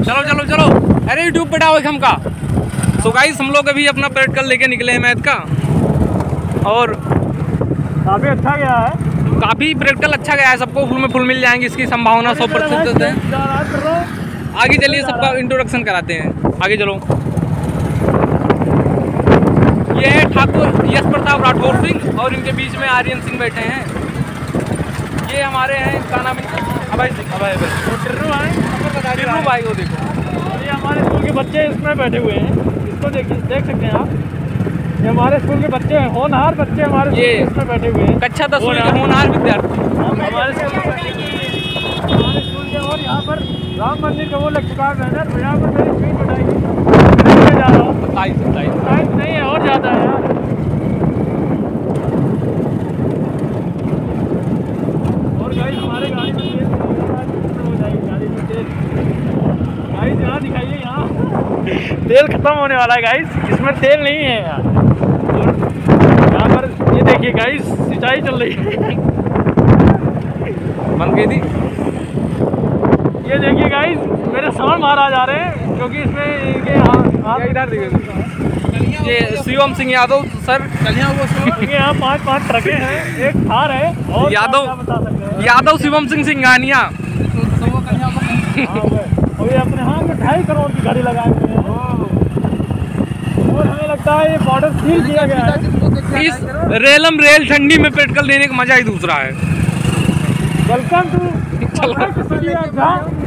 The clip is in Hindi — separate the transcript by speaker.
Speaker 1: चलो चलो चलो, अरे यूट्यूब पे डालो हम का। सो गाइस हम लोग अभी अपना प्रैक्टिकल लेके निकले हैं मैथ का, और
Speaker 2: काफ़ी अच्छा गया है,
Speaker 1: काफ़ी प्रैक्टिकल अच्छा गया है। सबको फुल में फुल मिल जाएंगे, इसकी संभावना 100% है। आगे चलिए सबका इंट्रोडक्शन कराते हैं, आगे चलो। ये है ठाकुर यश प्रताप राठौर सिंह और इनके बीच में आर्यन सिंह बैठे हैं। ये हमारे हैं, इनका नाम अभय सिंह, अभय टिर्रू भाई को देखो।
Speaker 2: ये हमारे स्कूल के बच्चे इसमें बैठे हुए हैं, इसको देखिए, देख सकते हैं आप। ये हमारे स्कूल के बच्चे हैं, होनहार बच्चे हमारे
Speaker 1: ये
Speaker 2: इसमें बैठे हुए हैं,
Speaker 1: कक्षा 10वीं के होनहार विद्यार्थी
Speaker 2: हमारे स्कूल के। और यहाँ पर राम मंदिर का वो लग चुका है बैनर, यहाँ पर मेरी स्पीड बढ़ाएगी, मैं जा रहा हूँ 27 नहीं है और ज़्यादा है यार। और गाइस हमारे गाड़ी में तेल हो जाएगी, गाड़ी में तेल। गाइस यहाँ दिखाइए, यहाँ तेल खत्म होने वाला है गाइस, इसमें तेल नहीं है यार। और यहाँ पर ये देखिए गाइस, सिंचाई चल रही है।
Speaker 1: बन गई थी।
Speaker 2: ये देखिए गाइस, मेरे साउंड बाहर आ जा रहे हैं क्योंकि इसमें इनके
Speaker 1: इधर ये शिवम सिंह यादव सर,
Speaker 2: यहाँ 5 ट्रकें हैं, एक थार है, और
Speaker 1: यादव शिवम सिंह सिंघानिया।
Speaker 2: और ये अपने हाथ में 2.5 करोड़ की गाड़ी लगाए हुए हैं, और हमें लगता है ये बॉर्डर सील किया गया है।
Speaker 1: इस रेलम रेल ठंडी में प्रैक्टिकल देने का मजा ही दूसरा है।
Speaker 2: Welcome to